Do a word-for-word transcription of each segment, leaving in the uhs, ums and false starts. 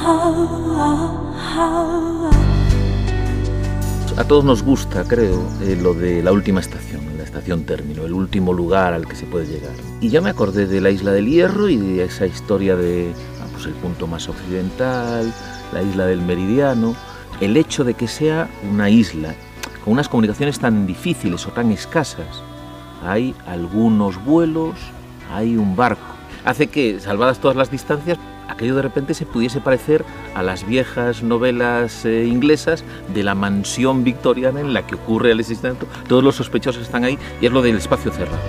A todos nos gusta, creo, eh, lo de la última estación, la estación término, el último lugar al que se puede llegar. Y ya me acordé de la Isla del Hierro y de esa historia de ah, pues el punto más occidental, la isla del Meridiano. El hecho de que sea una isla con unas comunicaciones tan difíciles o tan escasas, hay algunos vuelos, hay un barco, hace que, salvadas todas las distancias, aquello de repente se pudiese parecer a las viejas novelas eh, inglesas de la mansión victoriana en la que ocurre el asesinato. Todos los sospechosos están ahí y es lo del espacio cerrado,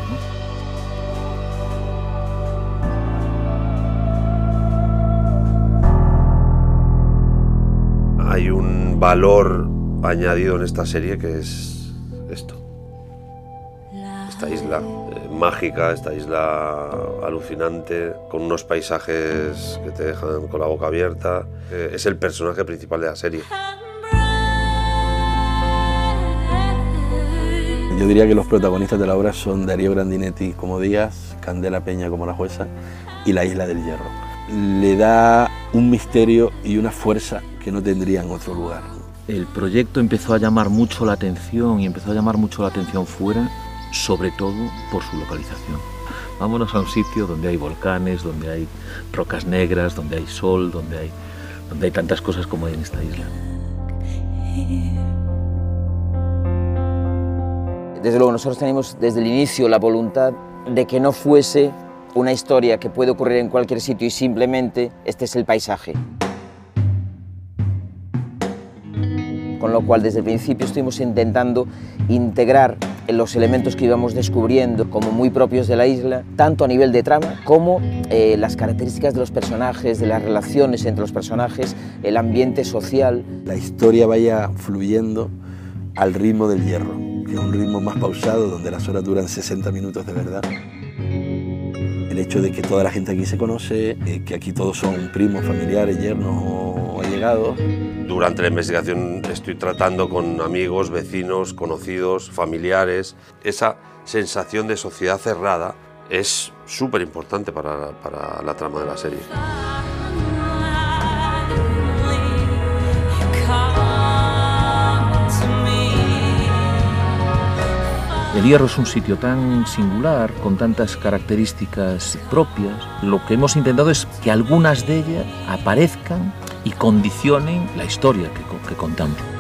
¿no? Hay un valor añadido en esta serie que es esto. Esta isla eh, mágica, esta isla alucinante, con unos paisajes que te dejan con la boca abierta. Eh, es el personaje principal de la serie. Yo diría que los protagonistas de la obra son Darío Grandinetti como Díaz, Candela Peña como la jueza y la Isla del Hierro. Le da un misterio y una fuerza que no tendría en otro lugar. El proyecto empezó a llamar mucho la atención y empezó a llamar mucho la atención fuera, sobre todo por su localización. Vámonos a un sitio donde hay volcanes, donde hay rocas negras, donde hay sol, donde hay, donde hay tantas cosas como hay en esta isla. Desde luego nosotros tenemos desde el inicio la voluntad de que no fuese una historia que puede ocurrir en cualquier sitio y simplemente este es el paisaje. Con lo cual desde el principio estuvimos intentando integrar los elementos que íbamos descubriendo como muy propios de la isla, tanto a nivel de trama como eh, las características de los personajes, de las relaciones entre los personajes, el ambiente social. La historia vaya fluyendo al ritmo del Hierro, que es un ritmo más pausado, donde las horas duran sesenta minutos de verdad. El hecho de que toda la gente aquí se conoce, eh, que aquí todos son primos, familiares, yernos o allegados. Durante la investigación estoy tratando con amigos, vecinos, conocidos, familiares. Esa sensación de sociedad cerrada es súper importante para, para la trama de la serie. El Hierro es un sitio tan singular, con tantas características propias. Lo que hemos intentado es que algunas de ellas aparezcan y condicionen la historia que, que contamos.